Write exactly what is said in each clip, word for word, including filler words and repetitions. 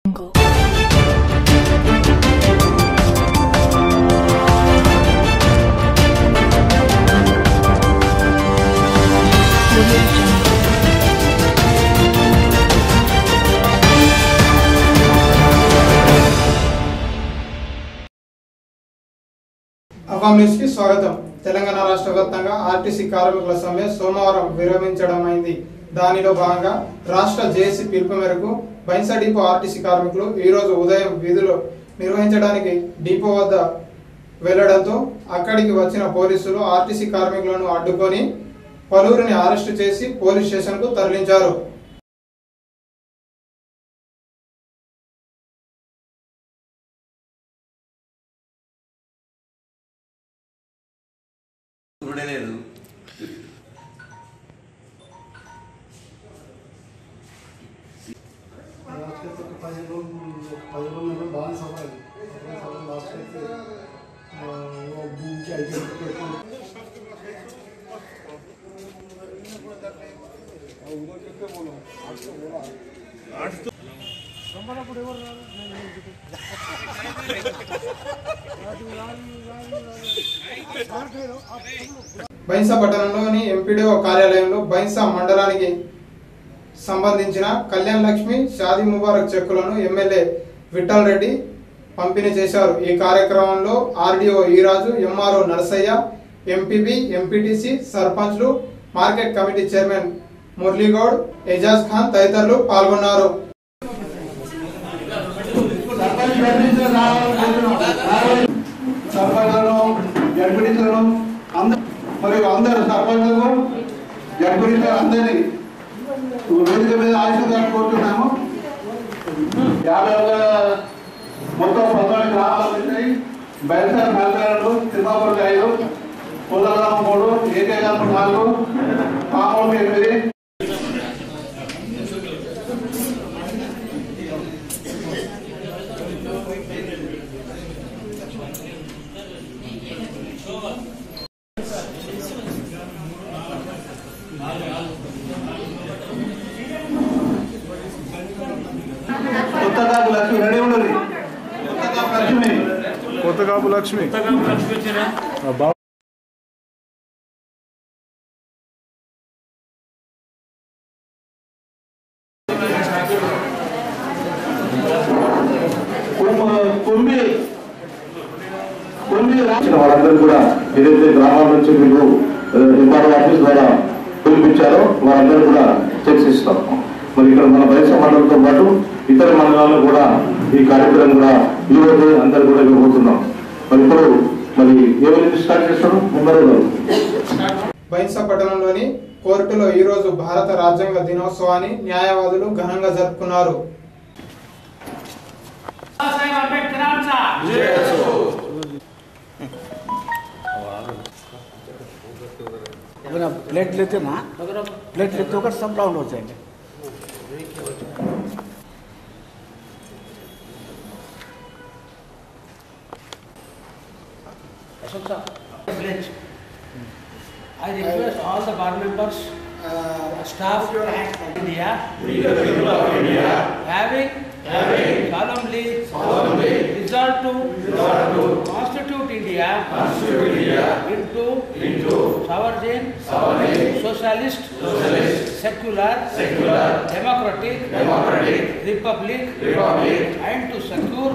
అవాం news కి స్వాగతం. తెలంగాణ రాష్ట్ర వ్యాప్తంగా ఆర్టీసీ కార్మికుల సమ్మె సోమవారం విరమించడమైంది. దానిలో భాగంగా రాష్ట్ర జేఏసీ పిలుపు మేరకు బైన్సా డిపో ఆర్టీసీ కార్మికులు ఈ రోజు ఉదయం విధులు నిర్వహించడానికి డిపో వద్ద వెళ్లడంతో అక్కడికి వచ్చిన పోలీసులు ఆర్టీసీ కార్మికులను అడ్డుకొని పలువురిని అరెస్టు చేసి పోలీస్ స్టేషన్ కు తరలించారు. చూడలేదు పది రోజులు పది రోజులు బాగా సవాలు సవాలు లాస్ట్ అయితే భూమికి ఐదు బైన్సా పట్టణంలోని ఎంపీడీఓ కార్యాలయంలో బైన్సా మండలానికి సంబంధించిన కళ్యాణ్ లక్ష్మి షాదీ ముబారక్ చెక్కులను ఎమ్మెల్యే విఠల్ రెడ్డి పంపిణీ చేశారు. ఈ కార్యక్రమంలో RDO Eraju, MRO Narasayya, MPB, MPTC, సర్పంచ్లు, market committee chairman Muraligoud, Ejaz Khan తదితరులు పాల్గొన్నారు. మరియు అందరు సర్పంచులు జడ్పీలు అందరినీ వేదిక మీద ఆశీర్వాదం కోరుతున్నాము. యాభై మొత్తం పంతొమ్మిది గ్రామాలు ఉన్నాయి. బైన్సా నలభై తిమ్మాపూర్ ఐదు, పుల్లగ్రామం మూడు, ఏకేగ్రామం నాలుగు, పామూరు ఎనిమిది. కొత్తగాపు లక్ష్మి రెడీ ఉండదు. కొత్తగాపు లక్ష్మి వాళ్ళందరూ కూడా ఏదైతే గ్రామాల నుంచి మీకు ఎంఆర్ఓ ఆఫీస్ ద్వారా పిలిపించారో వాళ్ళందరూ కూడా చెక్స్ ఇస్తాం. మరి ఇక్కడ మన బైన్సా మండలంతో పాటు ఇతర మండలాల్లో కూడా ఈ కార్యక్రమం కూడా ఈ రోజు అందరూ కూడా ఇవ్వబోతున్నాం. మరి ఇప్పుడు మరి ఎవరైతే స్టార్ట్ చేస్తారో ముందర బైన్సా పట్టణంలోని కోర్టులో ఈ రోజు భారత రాజ్యాంగ దినోత్సవాన్ని న్యాయవాదులు ఘనంగా జరుపుకున్నారు. प्लेट लेते ना प्लेट लेते होकर सब राउंड हो जाएंगे. I request all the bar members, uh, staff of India, having solemnly resolved to constitute India into sovereign, socialist, secular, democratic, republic, and to secure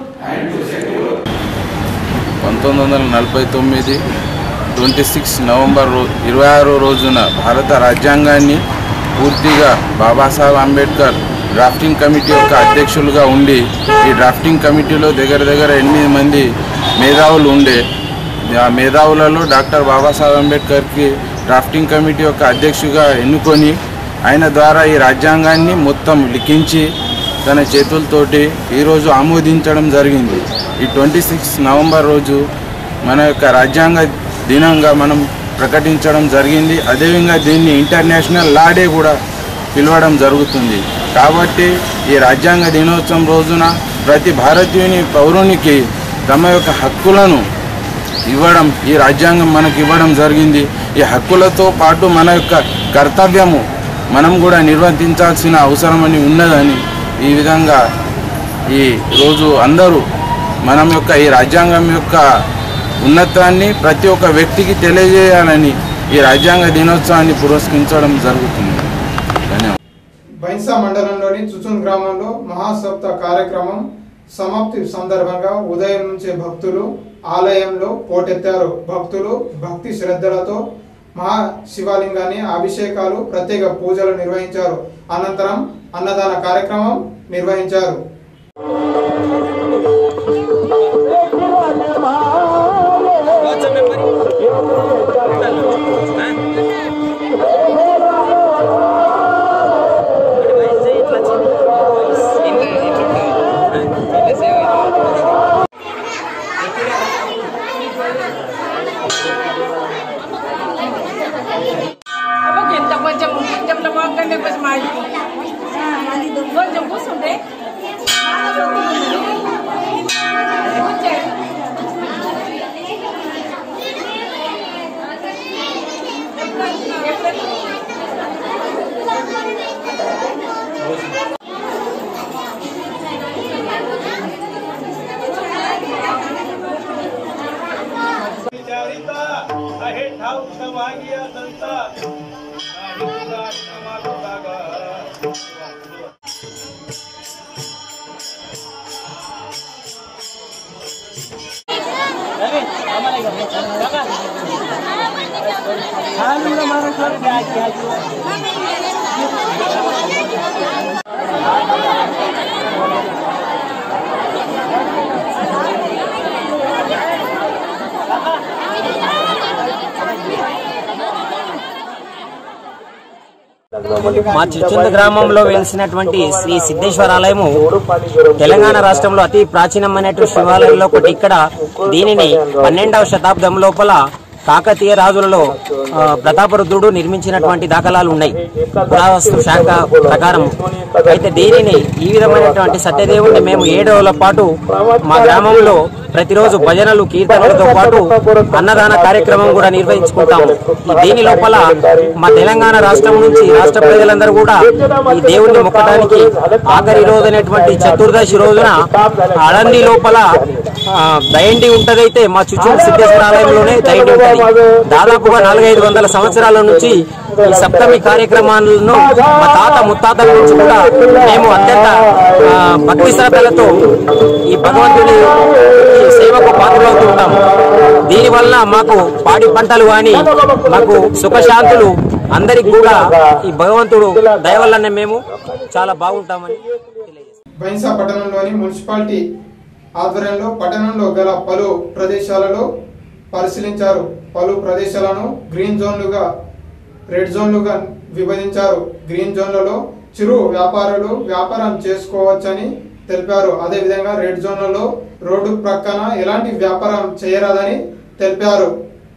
పంతొమ్మిది వందల నలభై తొమ్మిది ట్వంటీ సిక్స్ నవంబర్ ఇరవై ఆరో రోజున భారత రాజ్యాంగాన్ని పూర్తిగా బాబాసాహెబ్ అంబేద్కర్ డ్రాఫ్టింగ్ కమిటీ యొక్క అధ్యక్షులుగా ఉండి ఈ డ్రాఫ్టింగ్ కమిటీలో దగ్గర దగ్గర ఎనిమిది మంది మేధావులు ఉండే. ఆ మేధావులలో డాక్టర్ బాబాసాహెబ్ అంబేద్కర్కి డ్రాఫ్టింగ్ కమిటీ యొక్క అధ్యక్షుగా ఎన్నుకొని ఆయన ద్వారా ఈ రాజ్యాంగాన్ని మొత్తం లిఖించి తన చేతులతోటి ఈరోజు ఆమోదించడం జరిగింది. ఈ ట్వంటీ సిక్స్ నవంబర్ రోజు మన యొక్క రాజ్యాంగ దినంగా మనం ప్రకటించడం జరిగింది. అదేవిధంగా దీన్ని ఇంటర్నేషనల్ లా డే కూడా పిలవడం జరుగుతుంది. కాబట్టి ఈ రాజ్యాంగ దినోత్సవం రోజున ప్రతి భారతీయుని పౌరునికి తమ యొక్క హక్కులను ఇవ్వడం ఈ రాజ్యాంగం మనకు ఇవ్వడం జరిగింది. ఈ హక్కులతో పాటు మన యొక్క కర్తవ్యము మనం కూడా నిర్వర్తించాల్సిన అవసరం అని ఉన్నదని ఈ విధంగా ఈ రోజు అందరూ మనం యొక్క ఈ రాజ్యాంగం యొక్క ఉన్నతాన్ని ప్రతి ఒక్క వ్యక్తికి తెలియజేయాలని ఈ రాజ్యాంగ దినోత్సవాన్ని పురస్కరించడం జరుగుతుంది. ధన్యవాదాలు. బైన్సా మండలంలోని చుచున్ గ్రామంలో మహాసప్త కార్యక్రమం సమాప్తి సందర్భంగా ఉదయం నుంచే భక్తులు ఆలయంలో పోటెత్తారు. భక్తులు భక్తి శ్రద్ధలతో మహా శివలింగాన్ని అభిషేకాలు ప్రత్యేక పూజలు నిర్వహించారు. అనంతరం అన్నదాన కార్యక్రమం నిర్వహించారు. మా చుచుంద గ్రామంలో వెలిసినటువంటి శ్రీ సిద్ధేశ్వరాలయము తెలంగాణ రాష్ట్రంలో అతి ప్రాచీనమైనటువంటి శివాలయంలో ఒకటి. ఇక్కడ దీనిని పన్నెండవ శతాబ్దం లోపల కాకతీయ రాజులలో ప్రతాపరుద్రుడు నిర్మించినటువంటి దాఖలాలు ఉన్నాయి పురావస్తు శాఖ ప్రకారం. అయితే దీనిని ఈ విధమైనటువంటి సత్యదేవుడిని మేము ఏడు రోజుల పాటు మా గ్రామంలో ప్రతిరోజు భజనలు కీర్తనలతో పాటు అన్నదాన కార్యక్రమం కూడా నిర్వహించుకుంటాము. దీని లోపల మా తెలంగాణ రాష్ట్రం నుంచి రాష్ట్ర ప్రజలందరూ కూడా ఈ దేవుణ్ణి మొక్కడానికి ఆఖరి రోజు అనేటువంటి చతుర్దశి రోజున అడంది లోపల దయండి ఉంటదైతే మా చుట్టూ సిద్ధేశ్వర ఆలయంలోనే దయండి ఉంటది. దాదాపుగా నాలుగైదు వందల సంవత్సరాల నుంచి ఈ సప్తమి కార్యక్రమాలను మా తాత ముత్తాతల నుంచి కూడా మేము అత్యంత భక్తి శ్రద్ధలతో ఈ భగవంతుని సేవకు పాత్రలవుతూ ఉంటాము. దీనివల్ల మాకు పాడి పంటలు కానీ మాకు సుఖశాంతులు అందరికి కూడా ఈ భగవంతుడు దయ వల్లనే మేము చాలా బాగుంటామని తెలియజేస్తాం. బైన్సా పట్టణంలోని మున్సిపాలిటీ ఆధ్వర్యంలో పట్టణంలో గల పలు ప్రదేశాలలో పరిశీలించారు. పలు ప్రదేశాలను గ్రీన్ జోన్లుగా రెడ్ జోన్లుగా విభజించారు. గ్రీన్ జోన్లలో చిరు వ్యాపారులు వ్యాపారం చేసుకోవచ్చని తెలిపారు. అదేవిధంగా రెడ్ జోన్లలో రోడ్డు ప్రక్కన ఎలాంటి వ్యాపారం చేయరాదని తెలిపారు.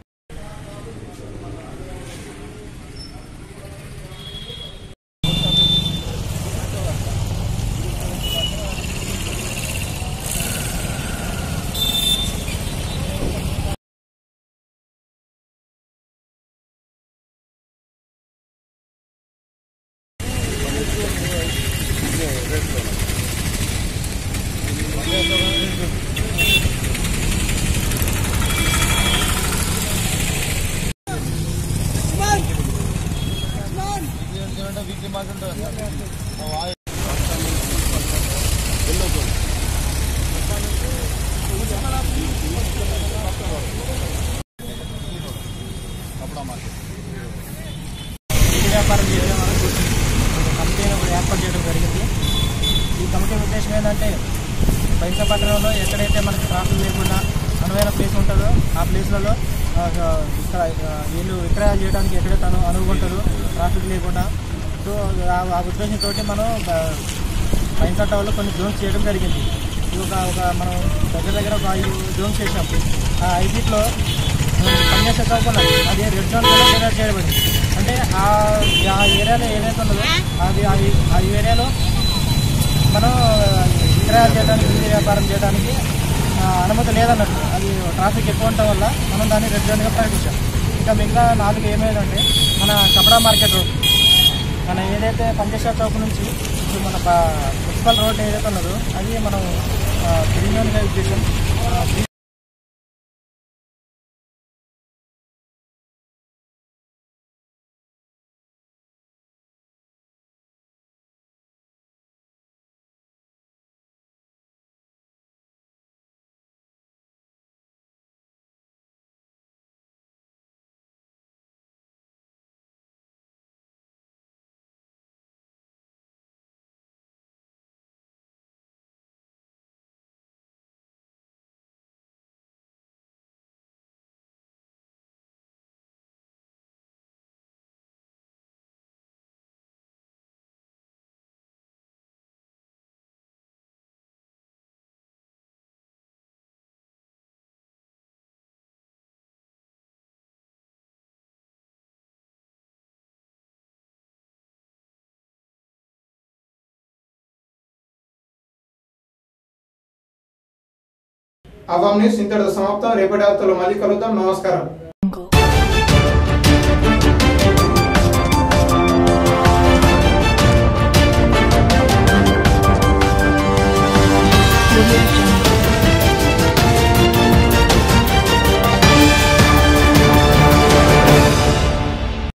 వ్యాపారం చేయడం కమిటీని ఏర్పాటు చేయడం జరిగింది. ఈ కమిటీ ఉద్దేశం ఏంటంటే బైన్సా పట్టణంలో ఎక్కడైతే మనకి ట్రాఫిక్ లేకుండా అనువైన ప్లేస్ ఉంటుందో ఆ ప్లేస్లలో ఇక్కడ వీళ్ళు విక్రయాలు చేయడానికి ఎక్కడైతే అను అనుకుంటారో ట్రాఫిక్ లేకుండా. సో ఆ ఉద్దేశంతో మనం బైన్సా టౌన్లో కొన్ని జోన్స్ చేయడం జరిగింది. ఇది ఒక ఒక మనం దగ్గర దగ్గర ఒక ఐదు జోన్స్ చేసాం. ఆ ఐదిట్లో పనిచేసే చౌకున్నాం అది రెడ్ జోన్ కింద చేయబడింది. అంటే ఆ ఏరియాలో ఏదైతే ఉన్నదో అది ఆ ఏరియాలో మనం విక్రయాలు చేయడానికి బిల్లు వ్యాపారం చేయడానికి అనుమతి లేదన్నట్టు. అది ట్రాఫిక్ ఎక్కువ ఉండటం వల్ల మనం దాన్ని రెడ్ జోన్గా ప్రకటించాం. ఇంకా మిగతా నాలుగు ఏమైందంటే మన కపడా మార్కెట్ రోడ్ మన ఏదైతే పంచేశ్వర చౌక్ నుంచి మన పుష్ప మున్సిపల్ రోడ్ ఏదైతే ఉన్నదో అది మనం గ్రీన్గా యూజ్ చేసాం. అవామ్ న్యూస్ ఇంతటితో సమాప్తం. రేపటి వార్తల్లో మళ్ళీ కలుద్దాం. నమస్కారం.